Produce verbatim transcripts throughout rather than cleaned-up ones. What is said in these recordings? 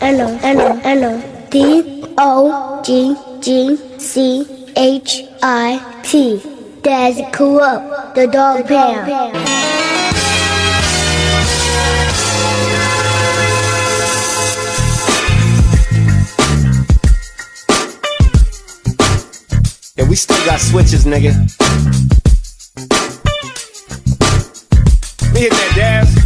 L O L O L O D O G G C H I T. Dazzy Kurupt, the Dogg Pound. And we still got switches, nigga. Let me hit that Daz.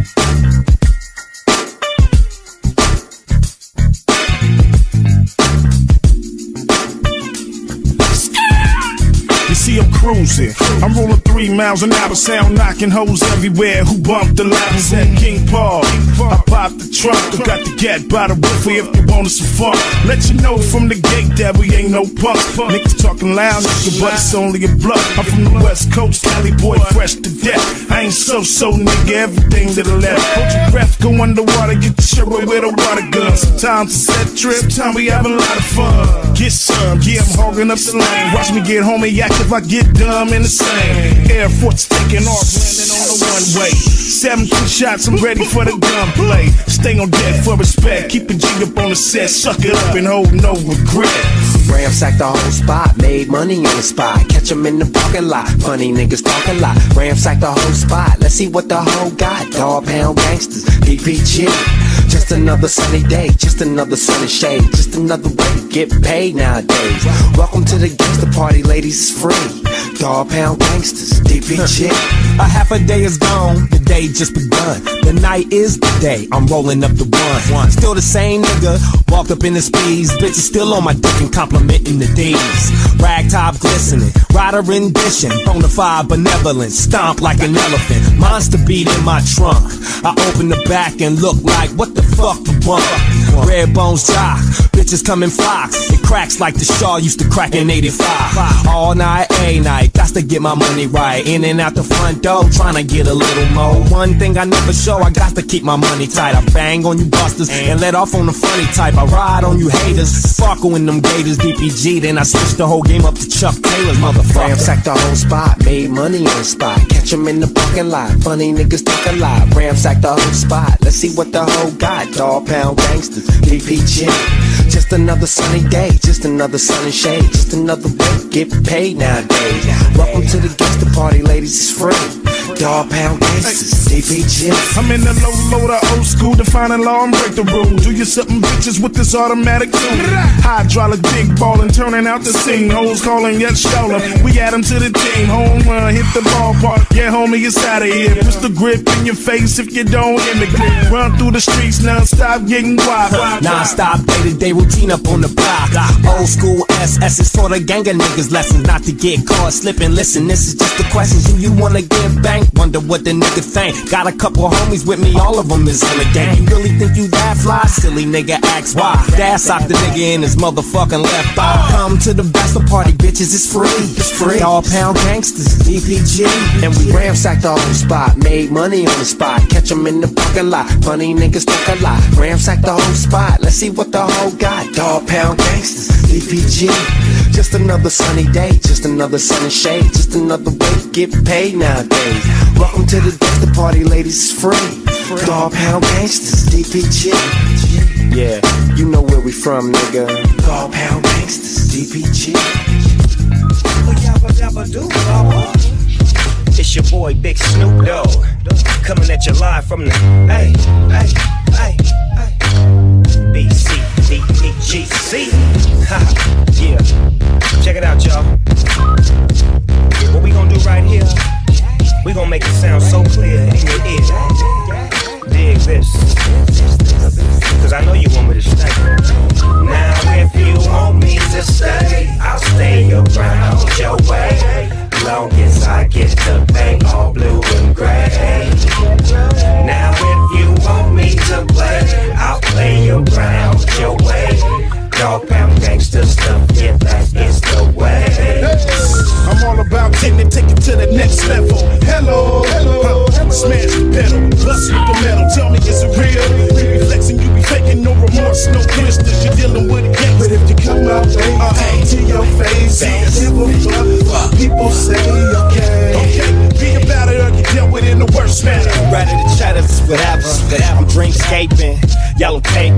You see I'm cruising, I'm rolling three miles an hour, sound knocking hoes everywhere. Who bumped the line? Said King Paul. I popped the trunk, I got the gat by the woofer if you want us some fun. Let you know from the gate that we ain't no punks. Niggas talking loud, nigga, but it's only a bluff. I'm from the West Coast, Cali boy, fresh to death. I ain't so-so, nigga, everything to the left. Hold your breath, go underwater, get the shit away with a water gun. Sometimes it's a set trip, time we have a lot of fun. Get some, yeah, I'm hogging up the lane. Watch me get home and yak if I get dumb in the same. Air Force taking off, landing on the one-way. seventeen shots, I'm ready for the gunplay. Stay on deck for respect, keep a G up on the set. Suck it up and hold no regret. Ransack the whole spot, made money on the spot. Catch 'em in the parking lot, funny niggas talk a lot. Ransack the whole spot, let's see what the hoe got. Dogg Pound gangsters, D P G. Just another sunny day, just another sunny shade. Just another way to get paid nowadays. Welcome to the gangster party, ladies, it's free. Dogg Pound gangsters, D P G. A half a day is gone, the day just begun. The night is the day, I'm rolling up the one. Still the same nigga, walked up in the speeds. Bitches still on my dick and complimenting the D's. Rag top glistening, rider rendition. Bonafide benevolence, stomp like an elephant. Monster beat in my trunk. I open the back and look like, what the fuck you want? Red bones jock, bitches come in flocks. It cracks like the Shaw used to crack in eighty-five. All night, a night, got to get my money right. In and out the front door, trying to get a little more. One thing I never show, I got to keep my money tight. I bang on you busters and let off on the funny type. I ride on you haters, sparkle in them gators, D P G. Then I switch the whole game up to Chuck Taylor's motherfucker. Ransack the whole spot, made money on the spot. Catch 'em in the parking lot, funny niggas talk a lot. Ransack the whole spot, let's see what the hoe got. Dogg Pound gangsters, D P G. Just another sunny day, just another sunny shade. Just another way to get paid nowadays. Welcome to the gangster party, ladies, it's free. Dogg Pound gangsters, D P G. I'm in the low loader, old school, defying law and break the rules. Do you something, bitches, with this automatic tool? Hydraulic big ballin', turning out the scene. Hoes calling yet shoulder. We add them to the team. Home run, hit the ballpark. Yeah, homie, it's out of here. Put the grip in your face if you don't immigrate. Run through the streets non-stop, getting wild. Non-stop, day-to-day routine up on the block. Old school S S is for the gang of niggas. Lessons not to get caught slipping. Listen, this is just the questions. Do you wanna get banked? Wonder what the nigga think. Got a couple homies with me, all of them is in the gang. You really think you that fly? Silly nigga, ask why. Dad socked the nigga in his motherfucking left eye. Come to the bachelor party, bitches, it's free. It's free. Dogg Pound gangsters, D P G. And we ransacked the whole spot, made money on the spot. Catch 'em in the parking lot, funny niggas talk a lot. Ransacked the whole spot, let's see what the hoe got. Dogg Pound gangsters, D P G. Just another sunny day, just another sunny shade. Just another way to get paid nowadays. Welcome to the gangster party, ladies, it's free. Dogg Pound gangsters, D P G. Yeah, you know where we from, nigga. Dogg Pound gangsters, D P G. It's your boy Big Snoop Dogg, coming at you live from the hey, hey, hey, hey. B C D E G C. Yeah, check it out, y'all. What we gonna do right here? We gonna make it sound so clear in your ear. Dig this, cause I know you want me to stay. Now if you want me to stay, I'll stay around your way. Long as I get the bank all blue and gray. Now if you want me to play,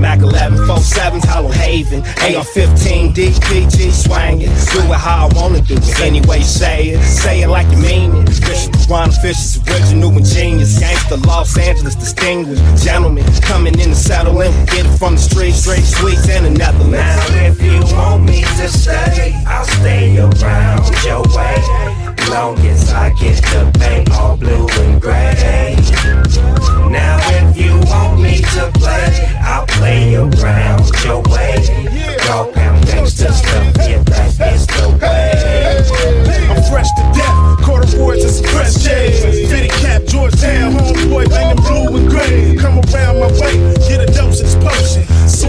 Mac eleven, four sevens, Hollow Haven, A R fifteen, D P G swangin'. Do it how I wanna do it, any way you say it. Say it like you mean it. Bishop Ron Fisher's original and genius. Gangsta Los Angeles, distinguished gentlemen coming in to settle in. Get it from the streets, straight sweets and the Netherlands. Now if you want me to stay, I'll stay around your way. Long as I get the paint all blue and gray. Now if you want me to play, I'll play around your way. Dog pound gangsta stuff, yeah, that is the way. I'm fresh to death, corduroys and some fresh J's. Fitted cap, Georgetown, homeboy, banging blue and gray. Come around my way, get a dose of this potion.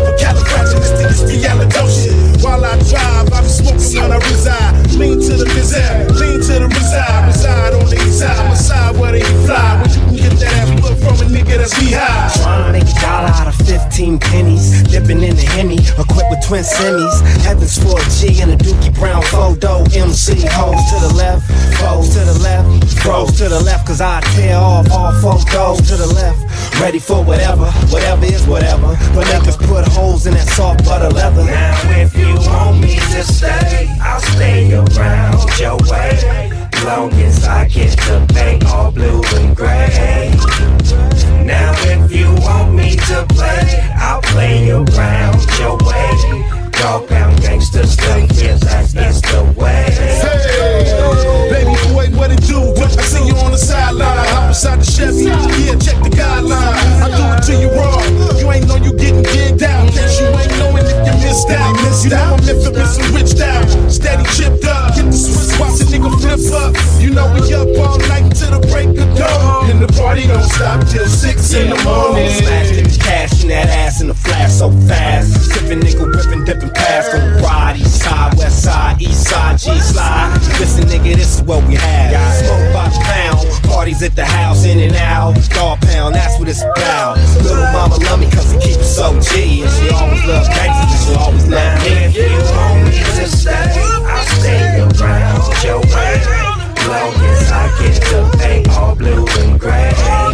Supercalifragilisticexpialidocious. While I drive, I be smoking when I reside. Lean to the reside, lean to the reside. Reside on the east side, I'm side where they fly. Where you can get that ass blood from a nigga that's knee high. Tryna make a dollar out of fifteen pennies. Dipping in the Henny, equipped with twin semis. Heavens for a G and a Dookie Brown photo. M C hoes to the left, foes to the left, bros to the left. Cause I tear off all photos to the left. Ready for whatever, whatever is whatever. But niggas put holes in that soft butter leather. Now if you want me to stay, I'll stay around your way. Long as I get the paint all blue and gray. Now if you want me to play, I'll play around your way. Dog pound gangsta stuff, yeah, that is the way. Hey, baby boy, what it do? I see you on the sideline, hop beside the Chevy. Yeah, check the guideline. I do it till you wrong. You ain't know you getting gigged out. Cause you ain't knowing if you missed out. You know I'm infamous and rich down. Steady chipped up. Get the Swiss watch a nigga flip up. You know we up all night till the break of dawn. And the party don't stop till six in the morning. Smashing the cash in that ass in the flash so fast. Sipping nigga whipping, dipping past on the ride. East side, west side, east side, G slide. Listen nigga, this is what we have. Smoke by the pound, parties at the house, in and out. Dog pound, that's what it's about. Little mama love me cause he keep it so G. And she always love gangsters and she always love me. If you want me to stay, I'll stay around your way. Long as I get the paint all blue and gray.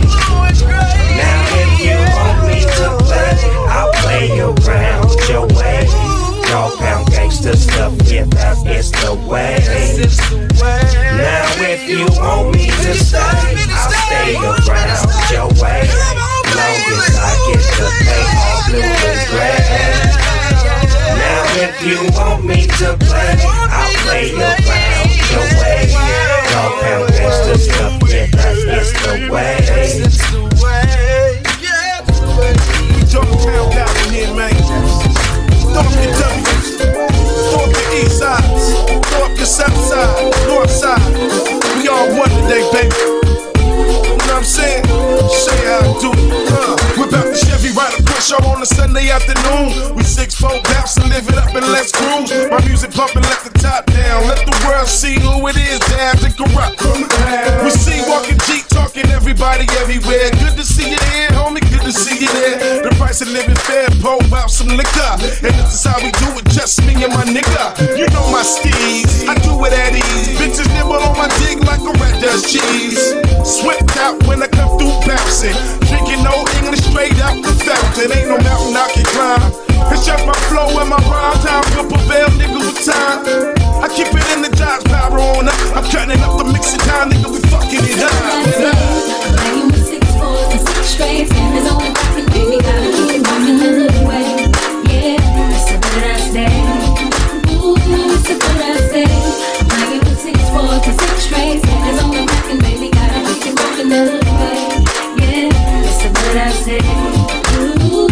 Now if you want me to play, I'll play around your way. Dog pound gangsta stuff, yeah, that is the way. Now if you want me to stay, I'll stay around your way. Long as I get the paint all blue and gray. Now if you want me to play, I'll play around your way. Dog pound gangsta stuff, yeah, that is the way. Dog pound out in here, man. Throw up your W's, throw up your east sides, throw up your south side, north side. We all one today, baby. You know what I'm saying? Show you how I do it. Uh, whip out the Chevy, ride a push show on a Sunday afternoon. We six four bounce and live it up and let's cruise. My music pumping, let the top down. Let the world see who it is, damn to corrupt. We see walking Jeep, talking everybody everywhere. Good to see you here, homie, good to see you there. The price of living fair, pour out some liquor. And this is how we do it, just me and my nigga. You know my steez, I do it at ease. Bitches nibble on my dick like a rat does cheese. Swift out when I come through bouncing. Drinking no English straight out the fountain. Ain't no mountain I can climb. It's just my flow and my rhyme time. Whip a bell, nigga, with time. I keep it in the Dodge power on up. I'm cutting up the mixing time, nigga, we fucking it up. Playing with six fours and six straights. There's only one thing, baby, gotta keep it rocking the little way. Yeah, that's a good I say. Ooh, that's a good I say. Playing with six fours and six straights. There's only one thing, baby, gotta keep it rocking the little way. Yeah, that's a good I say. Ooh.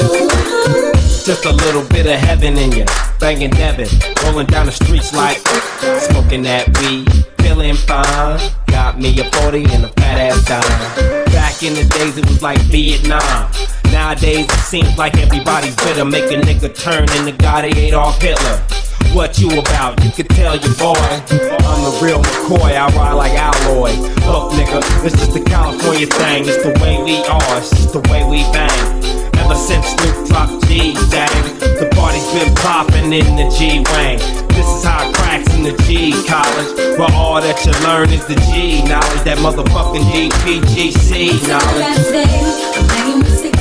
Just a little bit of heaven in ya, banging Devin, rolling down the streets like smoking that weed, feeling fine. Got me a forty and a fat ass dime. Back in the days it was like Vietnam. Nowadays it seems like everybody's bitter, make a nigga turn into God Adolf Hitler. What you about? You can tell your boy I'm the real McCoy, I ride like Alloy. Look nigga, it's just a California thing. It's the way we are, it's just the way we bang. Ever since Snoop dropped G, dang, the party's been poppin' in the G-Wang. This is how it cracks in the G college, where all that you learn is the G knowledge, that motherfucking D P G C knowledge. I'm playing with six fours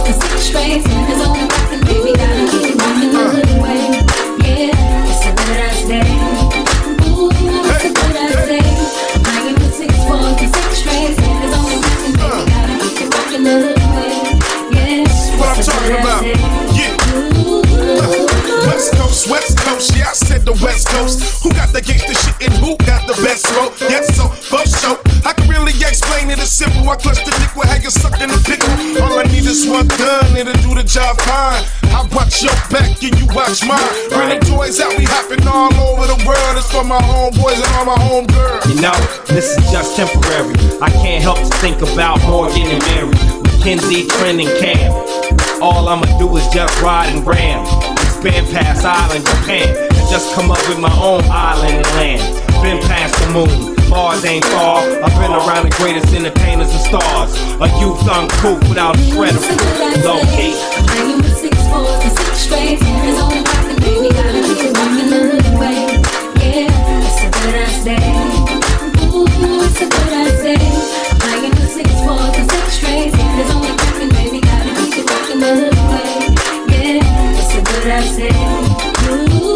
for six straight. There's only rockin', baby, gotta keep it rockin' the good way. Yeah, it's a good ass day. Ooh, it's a good ass day. Banging with six fours for six straight. There's only rockin', baby, gotta keep it rockin' the good way. Yeah, what I'm talking about. Yeah. West Coast, West Coast, yeah, I said the West Coast. Who got the gangsta shit and who got the best rope? Yes, so, both show. I can really explain it, it's simple. I clutch the dick with how you suckin' the pickle. All I need is one gun, it'll do the job fine. I watch your back and you watch mine. Bring the toys out, we hopping all over the world. It's for my homeboys and all my homegirls. You know, this is just temporary. I can't help to think about Morgan and Mary, Mackenzie, Trent, and Cam. All I'ma do is just ride and ram. Expand past Island, Japan, and just come up with my own island and land. Been past the moon, Mars ain't far. I've been around the greatest entertainers and stars. A youth uncouth without a shred of proof. Low key. Banging with six fours and six straight. There's only rockin', baby, gotta keep it rockin' the good way. Yeah, it's a good ass day. Ooh, it's a good ass day. Banging with six fours and six straight. There's only rockin', baby, gotta keep it rockin' the good way. Yeah, it's a good ass day. Ooh.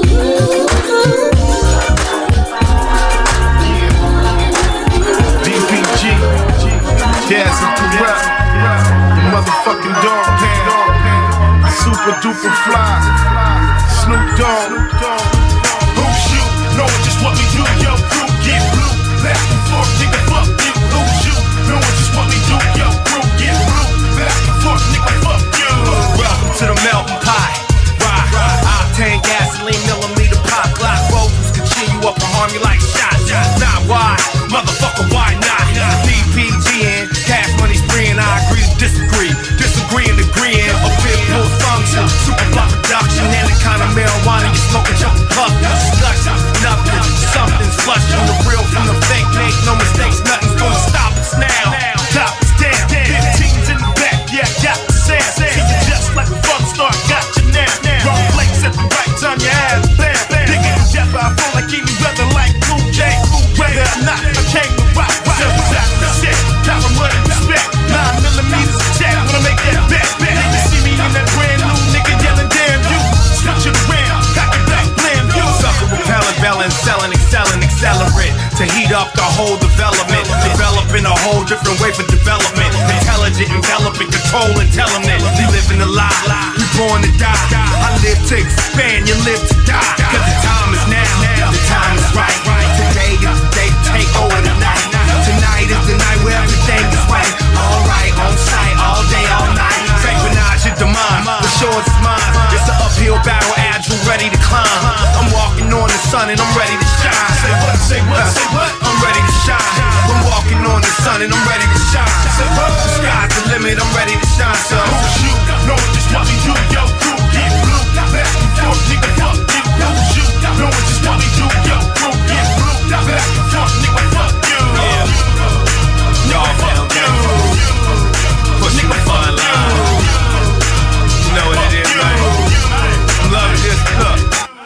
D P G, Daz and Corrupt, the motherfucking dog pound, super duper fly, Snoop Dogg. Who shoot? Knowing just what we do, yo, crew get blue. Back and forth, nigga, fuck you. Who shoot? Knowing just what we do, yo, crew get blue. Back and forth, nigga, fuck you. Welcome to the melting pot. Ride, octane, gasoline, millimeter pop, Glock roses can cheer you up and harm you like shots. Not why, motherfucker, why not? D P G and cash money spreeing, I agree to disagree. Disagree and agreeing. A big full function, super block production, and the kind of marijuana you smoking, jumping puff. Discussion, nothing, something's flushing. The real from the fake, make no mistakes, nothing's gonna stop us now. Top us down, fifteens in the back, yeah, got the sound. See you just like a fun star, got you now. Wrong place at the right time, your ass bam. Digging in depth, I feel like any weather like Cool J. Whether or not I came to rock, seven sides of shit, power, money, respect. Nine millimeters of check, wanna make that back. Nigga see me in that brand new nigga yelling, damn you. Switch it around, cock it back, blam you. Sucker repellent, belling, selling, excelling, accelerate to heat up the whole development. Developing a whole different way for development. Intelligent, enveloping, controlling, telling it. We living a lie, we born to die. I live to expand, you live to die. Cause the time is now, the time is right. Today is the day to take over the night. Tonight is the night where everything is right. Alright, on site, all day, all night. Synchronize your demise, the shore is mine. It's an uphill battle, agile, ready to climb. I'm walking on the sun and I'm ready to shine. Say what, say what, say what? I'm ready to shine. I'm walking on the sun and I'm ready to shine. Say what? The sky's the limit, I'm ready to shine. So who shoot? Knowing just what we do, yo, crew get blue. Back and forth, nigga, fuck you. Who shoot? Knowing just what we do, yo, crew get blue. Back and forth, nigga, fuck you. Yeah. Y'all fuck you. Pushing the fun line. You know what it is, man. I'm loving this look.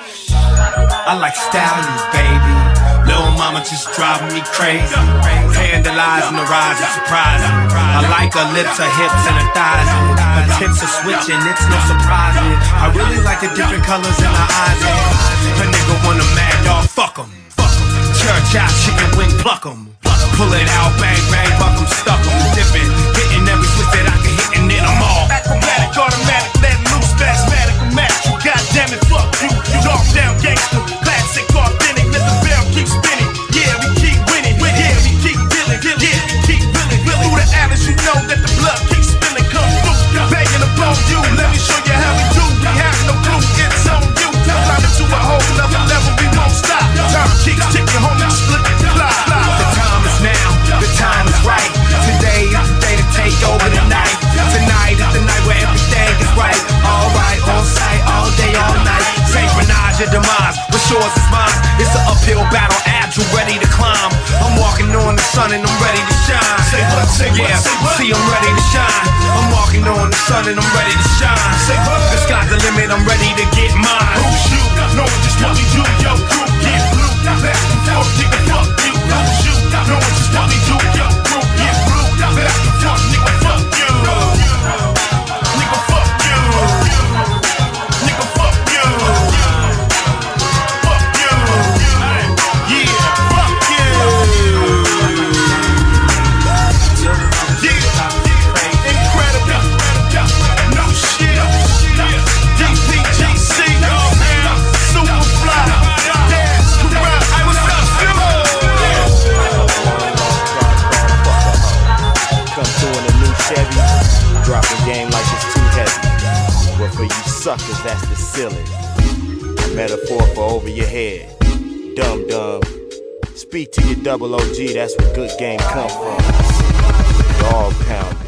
I like stallions, baby. Little mama just driving me crazy. Vandalizing the rise and surprising. I like her lips, her hips, and her thighs. Her tits are switching, it's no surprise. I really like the different colors in her eyes. Her nigga want a mad dog, fuck em. Church out, chicken wing, pluck em. Pull it out, bang, bang, buck em, stuck em. Dipping, hitting every switch that I can hit, and then I'm all acrobatic, automatic, let loose, spasmatic, match you. Goddamn it, fuck you, you dog down gangster. Classic, authentic, let the bell keep spinning. Yeah, we keep winning, yeah, we keep dealing, yeah, we keep willing. Through the alleys, you know that the blood keeps spilling. Come through, banging upon you. Let me show you how we do. We have no clue, it's on you. Climb into a whole another level, we won't stop. Time keeps ticking, homie, just look at the clock. The time is now, the time is right. Today is the day to take over the night. Tonight is the night where everything is right. Alright, on site, all day, all night. Synchronize your demise, the shores is mine. It's an uphill battle, agile, ready to climb. I'm walking on the sun and I'm ready to shine. Say what, say what, yeah, say what? See, I'm ready to shine. I'm walking on the sun and I'm ready to shine. Say what? The sky's the limit, I'm ready to get mine. Who shoot? Knowing just what we do, yo, crew get blue. Back and forth, nigga, fuck you. Who shoot? Knowing just what we do, yo, crew get blue. Back and forth, nigga, fuck you. Nigga, you suckers, that's the silly. Metaphor for over your head. Dumb dumb. Speak to your double O G, that's where good game come from. Dog pounding.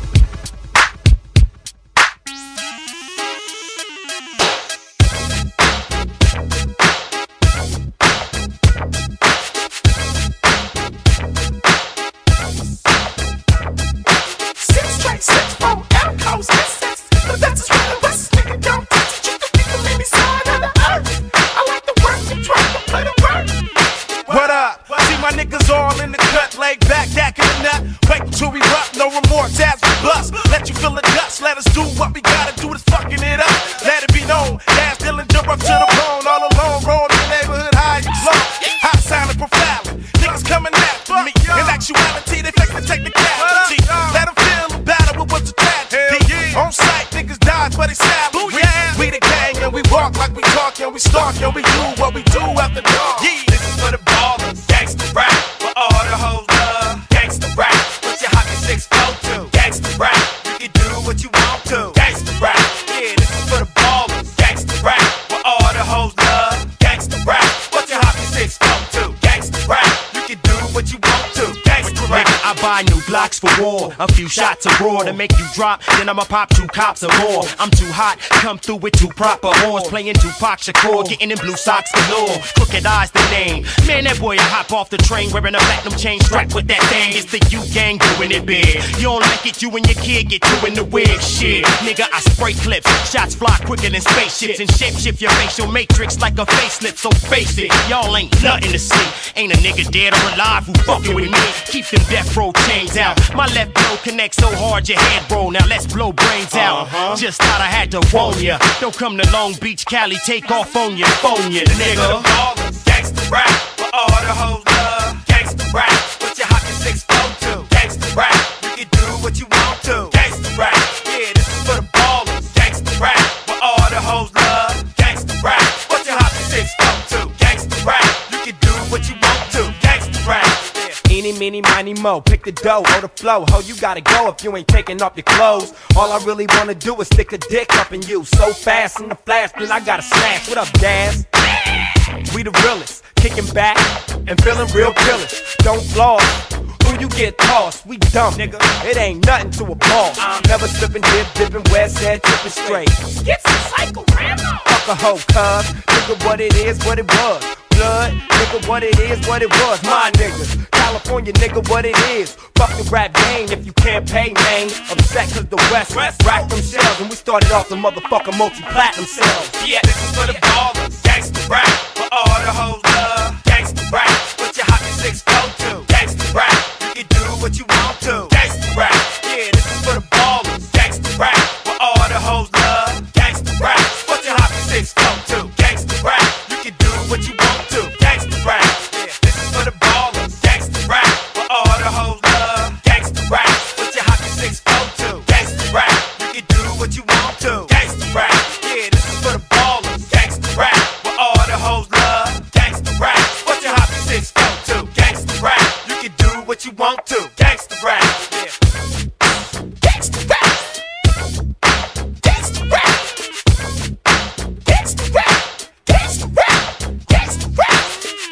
What up? See my niggas all in the cut, laid back, dacking the nut. Wait until we rock, no remorse as we bust. Let you feel the dust, let us do what we gotta do, this fucking it up. Let it be known, Daz Dillon jump up to the bone, all alone, roll in the neighborhood, high and low. Hot silent profiling, niggas coming after me. In actuality, they fake to take the casualty. Let them feel the battle with what's a tragedy. On sight, niggas die for they salary. We the gang and we walk like we talk and we stalk and we do what we do after dark. Yeah, this is for the ballers, gangsta rap, for all the hoes love. Gangsta rap, put your hockey six four two. Gangsta rap, you can do what you want to. Gangsta rap, yeah, this is for the ballers. Gangsta rap, for all the hoes love. Gangsta rap, put your hockey six four two. Gangsta rap, you can do what you want to. Gangsta rap. I buy new blocks for war, a few shots of raw to make you drop, then I'ma pop two cops or more. I'm too hot, come through with two proper horns, playing Tupac Shakur, getting in blue socks galore. Crooked Eyes the name, man that boy I hop off the train wearing a platinum chain strapped with that thing. It's the U gang doing it big. You don't like it, you and your kid get doing the wig shit. Nigga, I spray clips, shots fly quicker than spaceships, and shape shift your facial matrix like a facelift. So face it, y'all ain't nothing to see. Ain't a nigga dead or alive who fucking with me. Keep them death row chains out. My left blow connects so hard your head roll. Now let's blow brains out. Uh-huh. Just thought I had to warn ya. Don't come to Long Beach, Cali, take off on your phone, ya nigga. Gangsta rap, for all the hoes love. Gangsta rap, put your hockey six four two. Gangsta rap, you can do what you want to. Gangsta rap, yeah, this is for the ballers. Gangsta rap, for all the hoes love. Gangsta rap, put your hockey six four two. Gangsta rap, you can do what you want to. Gangsta rap. Eeny, meeny, miny, mo, pick the dough or the flow. Ho, you gotta go if you ain't taking off your clothes. All I really wanna do is stick a dick up in you so fast in the flash, then I gotta smash. What up, Daz? We the realest, kicking back and feeling real killers. Don't floss, who you get tossed? We dumb, nigga. It ain't nothing to a ball. I'm never slipping, dip, dipping, west head, tripping straight. Get some cycle, random. Fuck a hoe, cuz. Nigga, what it is, what it was. Blood, nigga, what it is, what it was. My niggas, California, nigga, what it is. Fuck the rap game if you can't pay, man. Upset cause the West, West racked themselves, and we started off the motherfucking multi-platinum sales. Yeah, this is for the ballers. Gangsta rap, for all the hoes love. Gangsta rap, put your hockey six four two. Gangsta rap, you can do what you want to. Gangsta rap, yeah, this is for the ballers. Gangsta rap, for all the hoes love. Gangsta rap, put your hockey six four two. Gangsta rap, you can do what you want to. Gangsta rap, yeah, this is for the ballers. Gangsta rap, for all the hoes love. Gangsta rap, put your hockey six four two. Gangsta rap, you can do what you want to. Gangsta rap, yeah, this is for the ballers. Gangsta rap, for all the hoes love. Gangsta rap, put your hockey six four two. Gangsta rap, you can do what you want to. Gangsta rap, yeah. Gangsta rap, gangsta rap, gangsta rap, gangsta rap, gangsta rap.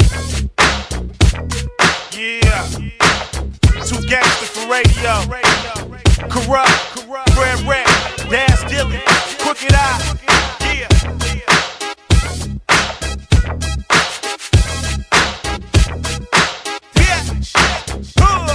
Yeah, two gangsters for radio. Corrupt, Red Red, Daz Dillon, Crooked Eye. Yeah. Yeah. Uh.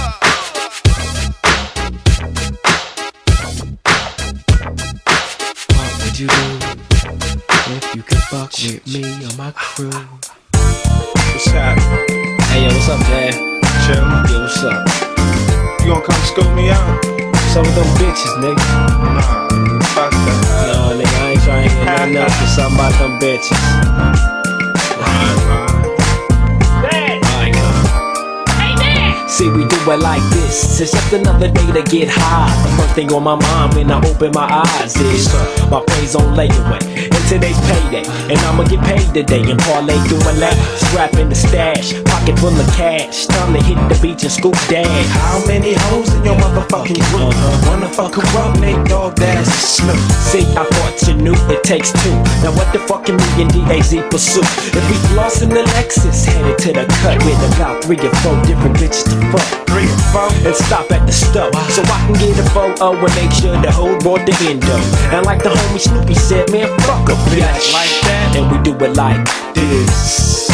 What would you do if you could fuck with me or my crew? What's happening? Hey yo, what's up, Dad? Chill. Yo, what's up? You gonna come scope me out? What's up with them bitches, nigga? Nah, fuck that. No, nigga, I ain't trying to hear nothing else but something about them bitches. Right, Alright, come. See, we do it like this. It's just another day to get high. The first thing on my mind when I open my eyes is my praise on layaway. And today's payday, and I'ma get paid today and parlay through my lap, strap in the stash, pocket full of cash. Time to hit the beach and scoop dash. How many hoes in your motherfucking group? Uh-huh. Wanna fuck corrupt, make dog dash Snoop. See, I thought you knew it takes two. Now what the fuck can me and D A Z pursue? If we lost in the Lexus, headed to the cut with about three or four different bitches to fuck. Three or four? And stop at the stove, so I can get a photo and make sure the whole board the endo. And like the homie Snoopy said, man, fuck a bitch. Like that? And we do it like this.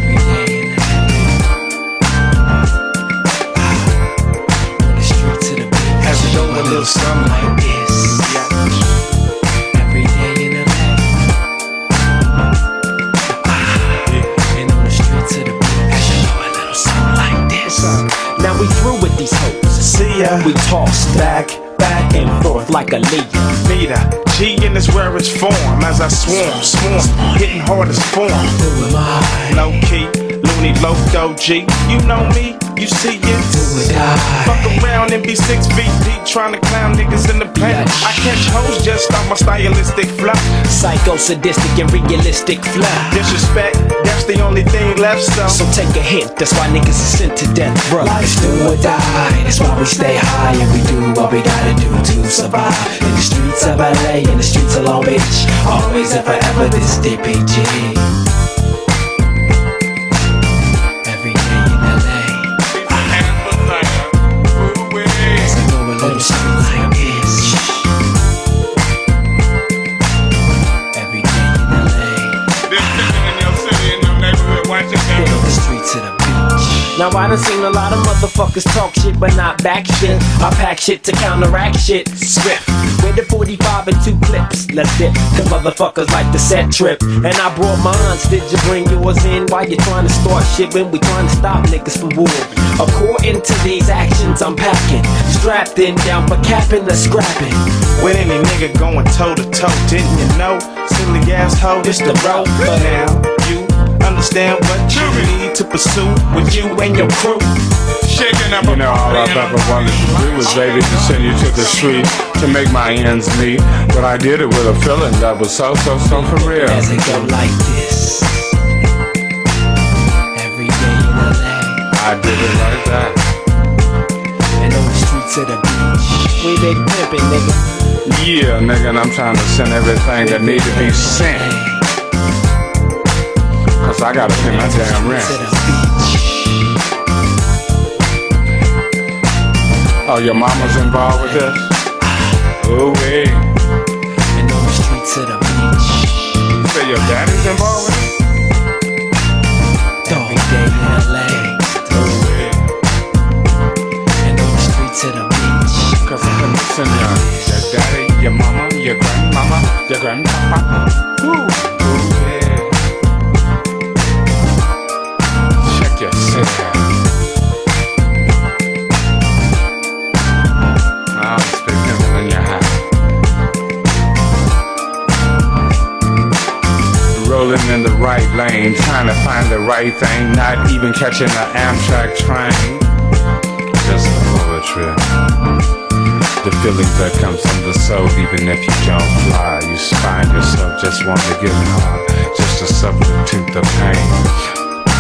As we go a little something like this. Yeah. Every day in the lab. And on the streets of the beach. As you go a little something like this. Now we through with these hoes. See ya. We toss back, back and forth like a leaf. Meter, G in this where it's form. As I swarm, swarm, hitting hard as form. Who am I? Low key, loony, loco, G. You know me, you see it. Do or die. Fuck around and be six feet deep, trying to clown niggas in the pen. I catch hoes just off my stylistic flow. Psycho, sadistic, and realistic flow. Disrespect, that's the only thing left, so. So take a hint, that's why niggas is sent to death, bro. Life's do or die, that's why we stay high and we do what we gotta do to survive. In the streets of L A, in the streets of Long Beach, always and forever this is D P G. Every day in L A, as I go a little something like this. Every day in L A, in the streets of the beach. Now I done seen a lot of motherfuckers talk shit but not back shit. I pack shit to counteract shit. Swift, with the forty-five and two clips. Let's dip, cause motherfuckers like the set trip. And I brought mine, did you bring yours in? Why you trying to start shit when we trying to stop niggas from war? According to these actions I'm packing, strapped in down for capping the scrapping. With any nigga going toe to toe, didn't you know? Silly asshole, It's the road, but now you understand what you need to pursue with you and your crew. Shaking up, you know, all I've ever wanted to do was, baby, to send you to the street to make my ends meet. But I did it with a feeling that was so, so, so for real. As it go like this. Every day in L A, I did it like that. and on the streets of the beach. We big pimpin', nigga. Yeah, nigga, and I'm trying to send everything that need to be sent. Cause I gotta pay my damn rent. Oh, your mama's involved with this? Ooh, wee. And on the streets of the beach. You say your daddy's involved with this? Every day in L A, Ooh, wee. and on the streets of the beach. Cause I'm missing your, your daddy, your mama, your grandmama, your grandpapa. Ooh, ooh, yeah. Check your city out. I'll speak pimpin' in your house. Rolling in the right lane, trying to find the right thing, not even catching an Amtrak train. Just the poetry. The feelings that comes from the soul, even if you don't fly. You find yourself just wanting to get high, just to substitute the pain.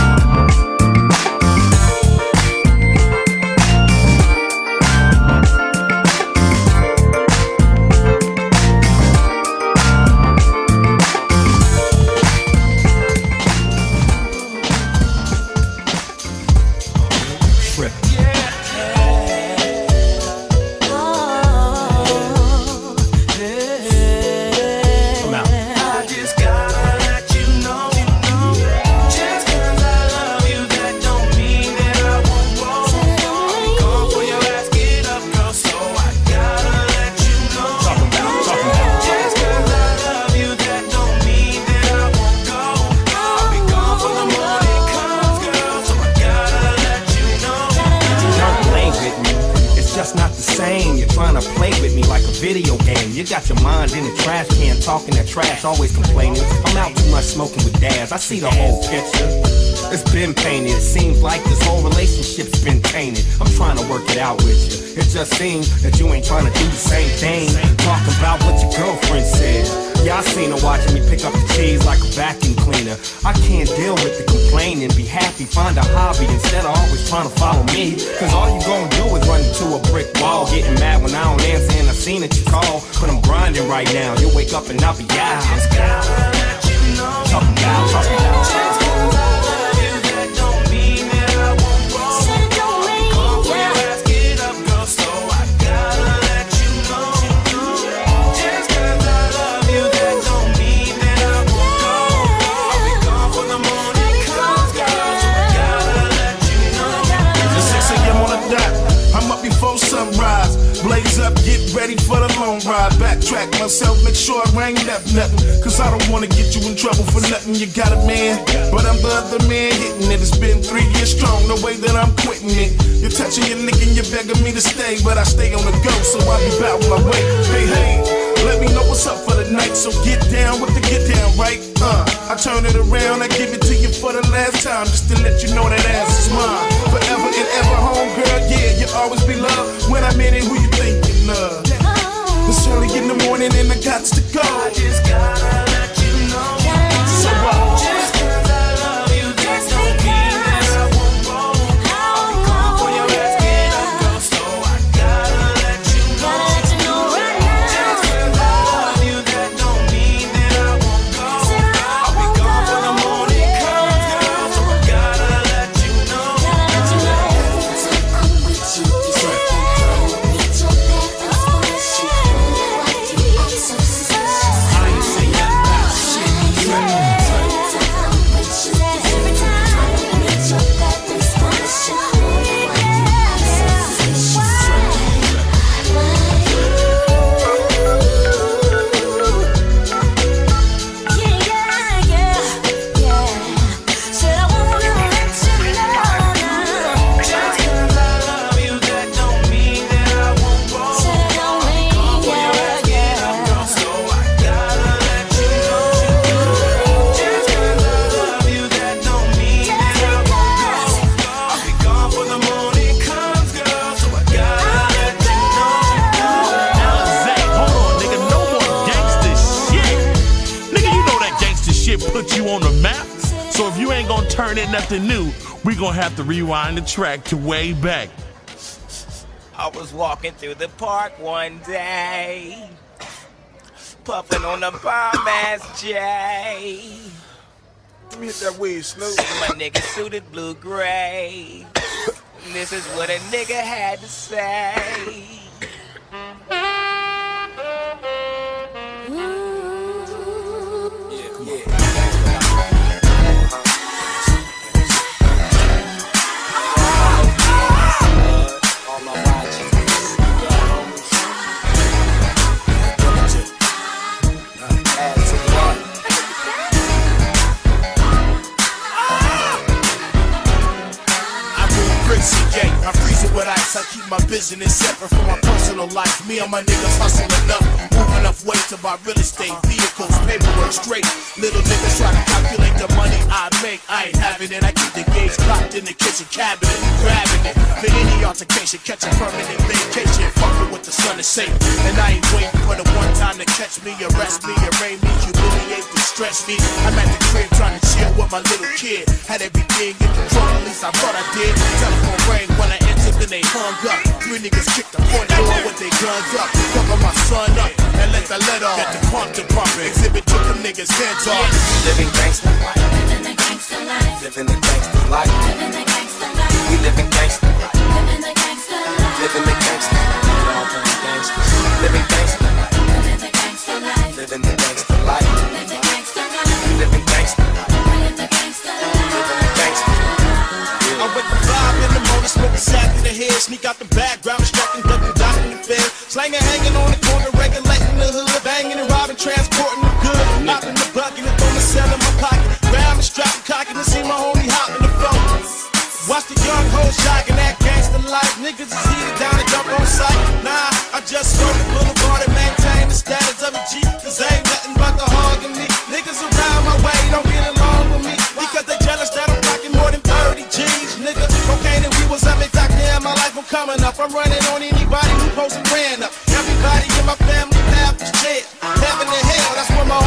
Always complaining, I'm out too much smoking with dads. I see the whole picture. It's been painted. It seems like this whole relationship's been tainted. I'm trying to work it out with you. It just seems that you ain't trying to do the same thing. Talking about what your girlfriend said. Yeah, I seen her watching me pick up the cheese like a vacuum cleaner. I can't deal with the complaining. Be happy, find a hobby instead of always trying to follow me. Cause all you gon' do is run into a brick wall. Getting mad when I don't answer and I seen that you call. But I'm grinding right now. You'll wake up and I'll be out. Just gotta let you know. Talk about, talk about. Sunrise, blaze up, get ready for the long ride. Backtrack myself, make sure I ain't left nothing. Cause I don't wanna get you in trouble for nothing. You got a man, but I'm the other man hitting it. It's been three years strong, no way that I'm quitting it. You're touching, you're licking, you're begging me to stay, but I stay on the go, so I be bout my way. Hey, hey, let me know what's up for the night. So get down with the get down, right? Uh, I turn it around, I give it to you for the last time, just to let you know that ass is mine. Forever and ever, home girl, yeah, you'll always be loved. When I'm in it, who you think you love? It's early in the morning and I got to go. I just gotta let you know. So uh, just cause I love you, just don't mean that I won't go. I'll be calling for your ass, get up, go. So I gotta let you know. Just cause I love you, that don't mean that I won't go. I'll be gone for the morning comes, girl. So I gotta let you know. I'm with you. Put you on the map. So if you ain't gonna turn in nothing new, we gonna have to rewind the track to way back. I was walking through the park one day, puffing on a bomb ass J. Let me hit that weed, Snoop. My nigga suited blue gray. This is what a nigga had to say. I freeze it with ice, I keep my business separate from my personal life. Me and my niggas hustle enough, move enough weight to buy real estate, vehicles, paperwork straight. Little niggas try to calculate the money I make, I ain't having it. I keep the gauge clocked in the kitchen cabinet, grabbing it. For any altercation, catch a permanent vacation, fucking with the sun is safe. And I ain't waiting for the one time to catch me, arrest me, arraign me, humiliate, distress me. I'm at the crib trying to chill with my little kid. Had everything in control, at least I thought I did. Telephone rang when I entered, then they hung up. Three niggas kicked the front door with their guns up. Cover my son up and let the lead off. Got the pump to pump, exhibit took them niggas heads off. Living gangsta life. Living the gangsta life. Living the gangsta life. Living the gangsta life. We living gangsta life. Living the gangsta life. Living the gangsta life. We all born gangsters. Living gangsta life. Living the gangsta life. Living the gangsta life. Living the gangsta life. We living gangsta life. Living the gangsta life. Living the gangsta life. I'm with the vibe in the motor, smoking sack in the head, sneak out the background, distracting, ducking, docking the fed, slanging, hanging on the corner, regulating the hood, banging and robbing, transporting the good, popping the bucket and throwing the cell in my pocket, grabbing, strapping, cocking to see my homie hop in the phone. Watch the young hoes jogging that gangster life, niggas is heated down and jump on sight. Nah, I just swerve the boulevard and maintain the status of a G, cause ain't nothing but the hog in me. Niggas around my way don't get along with me, because they jealous that I'm rocking more than thirty G's, nigga. Cocaine and we was up exactly in my life, I'm coming up. I'm running on anybody who posted ran up. Everybody in my family path is dead. Heaven and hell, that's where my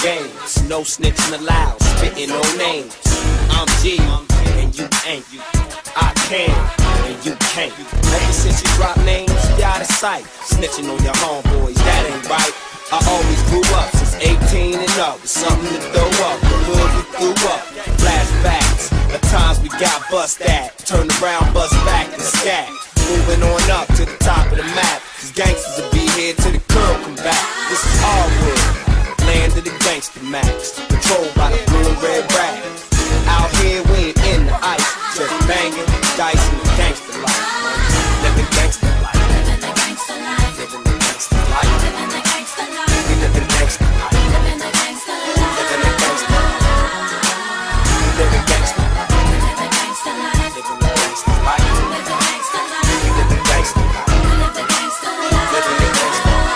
games. No snitching allowed, spitting no names. I'm G, and you ain't. I can, and you can't. Ever since you drop names, you out of sight. Snitching on your homeboys, that ain't right. I always grew up since eighteen and up with something to throw up. The hood we grew up, flashbacks. The times we got bust at. Turn around, bust back and scat. Moving on up to the top of the map. Cause gangsters will be here till the curl come back. This is our world, land of the gangster max. Controlled by the blue and red rags. Out here we ain't in the ice. Just banging, dicing the gangster life. Living gangster life. Living the gangster life. Living the gangster life. Living the gangster life. We live the gangster life. Living the gangster life. Living the gangster life. Living gangster life. Living the gangster life. Living the gangster life. Living the gangster life. We live the gangster life. We live the gangster life. Living the gangster life.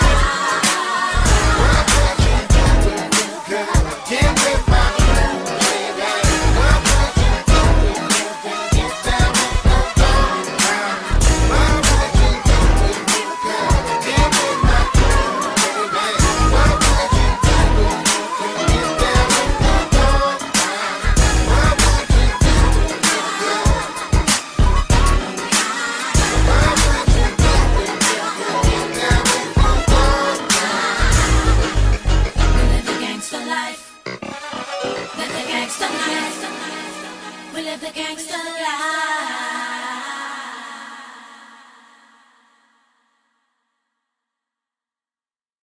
We live the gangster life.